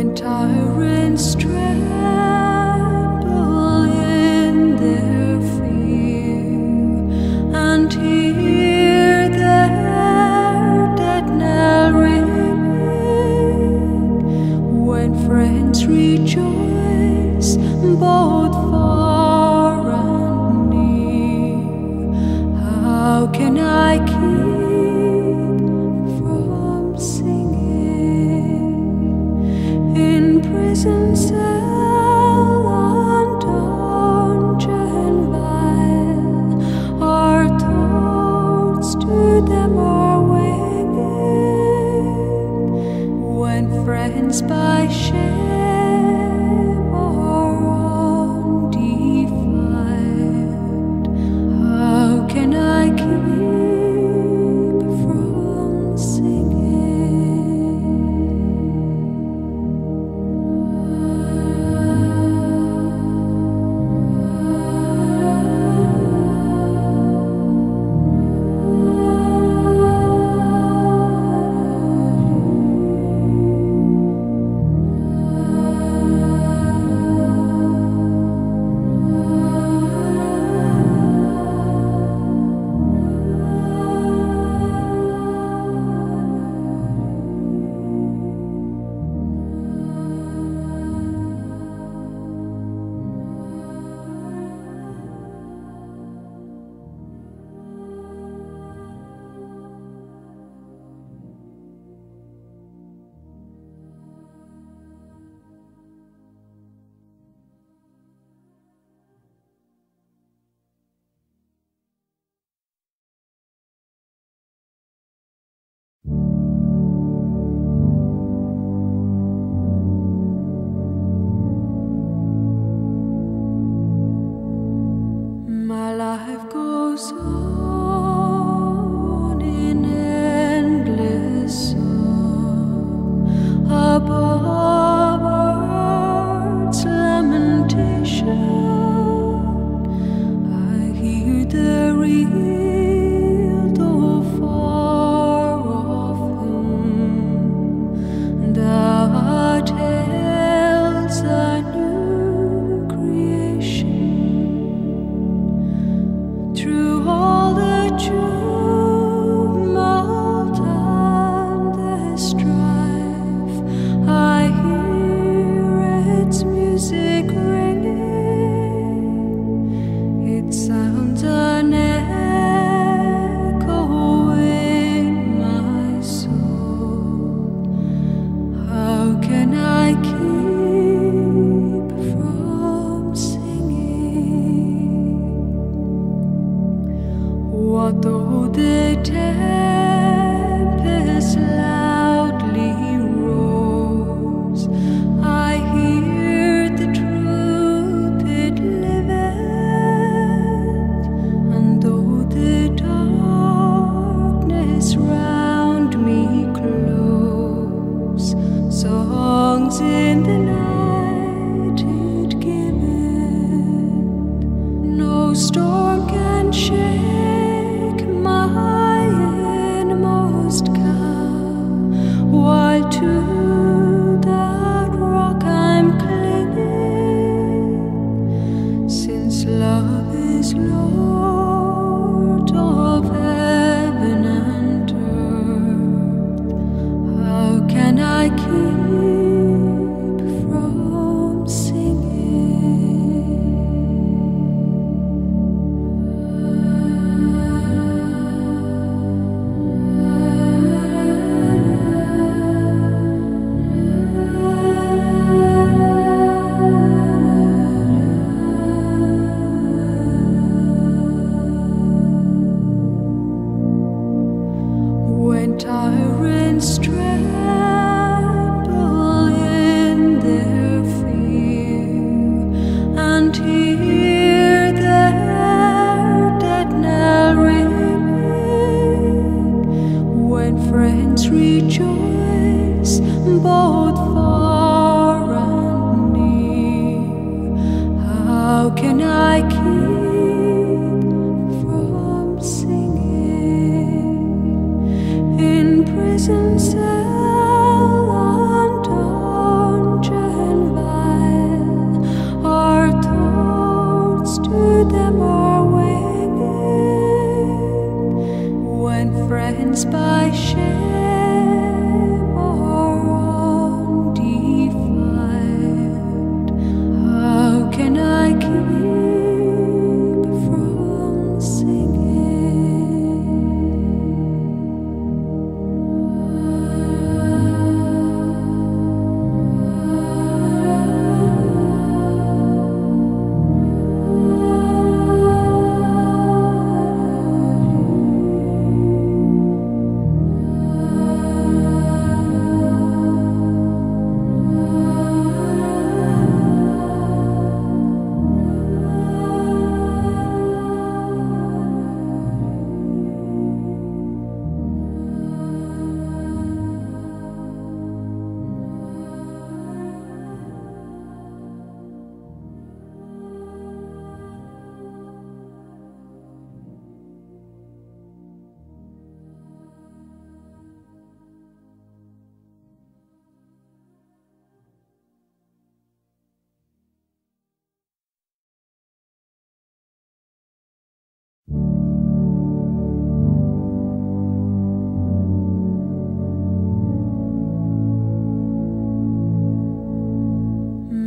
Tyrants tremble in their fear and hear their dead knell ringing. When friends rejoice, both far and near, how can I keep from singing? In prison cell and dungeon vile, our thoughts to them are winging. When friends by shame are undefiled, how can I keep from singing?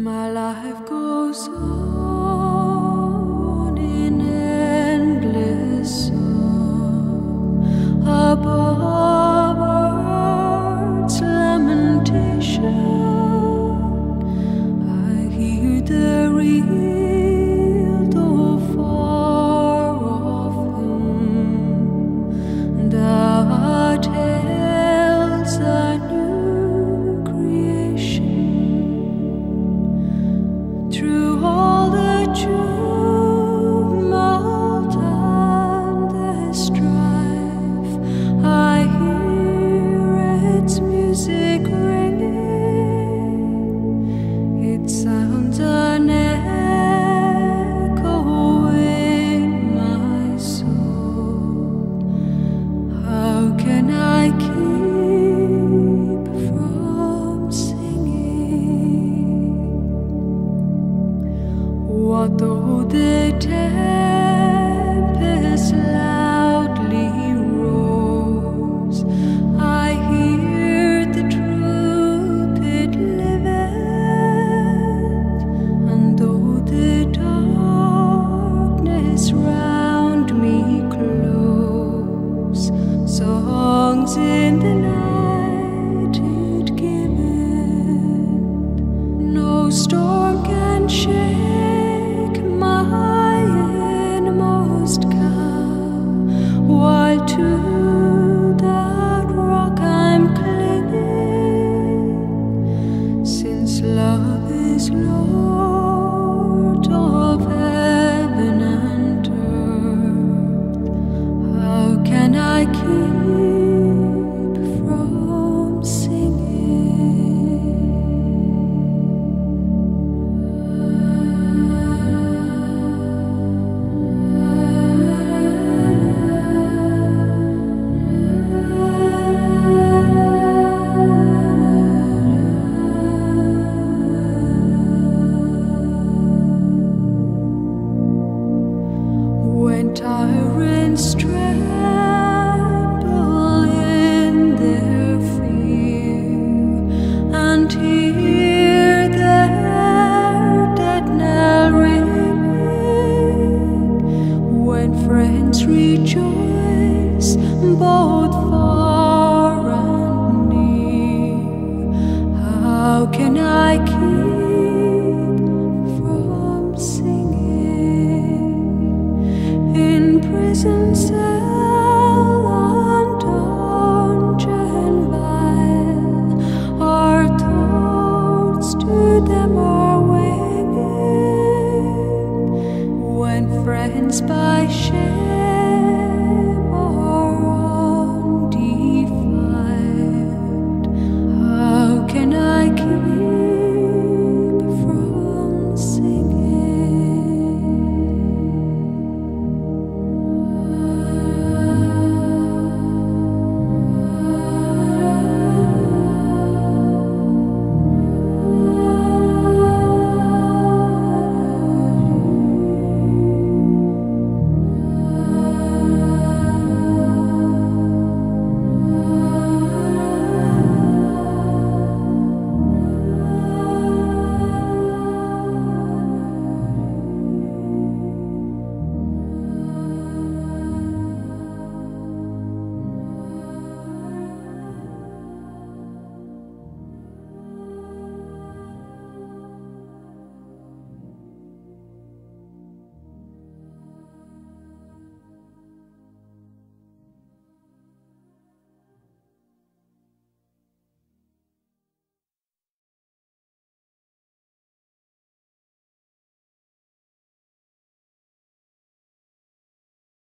My life goes on in endless song above earth's lamentation. I hear the real, though far off hymn, the tales a new creation. Through all the tumult and the strife, I hear its music ringing. It sounds an echo in my soul. How can I keep from singing? What though the tempest loudly roars? I hear the truth it liveth, and though the darkness round me close, songs in the night it giveth. No storm can shake my inmost calm, while to that rock I'm clinging. Since love is Lord of heaven and earth, how can I keep from when tyrants tremble in their fear, and hear their dead knell ringing, when friends rejoice both far and near, how can I keep from singing? In prison cell and dungeon vile, our thoughts to them are winging, when friends by shame